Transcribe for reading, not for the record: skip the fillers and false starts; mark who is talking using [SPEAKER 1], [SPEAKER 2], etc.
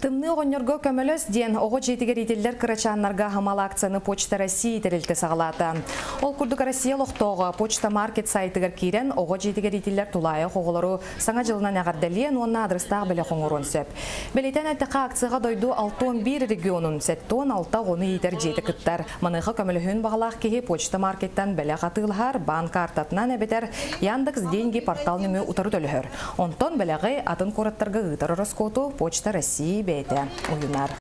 [SPEAKER 1] Тымны оғынерго көмөлөс ден оғы жетігер ителдер кырачаннарға хамалы акцияны Почта России терілті сағалаты. Ол күрдік Россия лоқтоғы Почта Маркет сайтығыр кейрен оғы жетігер ителдер тулайы қоғылыру саңа жылынан ағардалиен онна адрыстағы білі қоңырын сөп. Белетен әттіқа акцияға дойду 6-11 регионын сәттон 6-10 етер жеті күттар. Мұныға көміліхін бағалақ кейі Почта Маркеттен білі қатылғар банк артатынан әбетер Яндекс деньги портал немі ұтары төлігір. Онтон біліғі атын қораттарға ұтары роскоту Почта России бейті ойынар.